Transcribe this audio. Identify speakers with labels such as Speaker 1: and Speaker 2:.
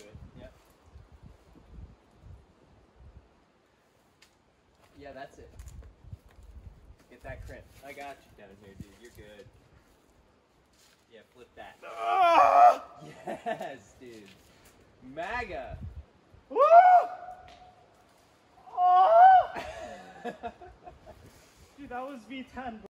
Speaker 1: it. Yep. Yeah, that's it. Get that crimp. I got you down here, dude. You're good. Yeah, flip that. Yes, dude. MAGA.
Speaker 2: Woo! Oh! Dude, that was V10.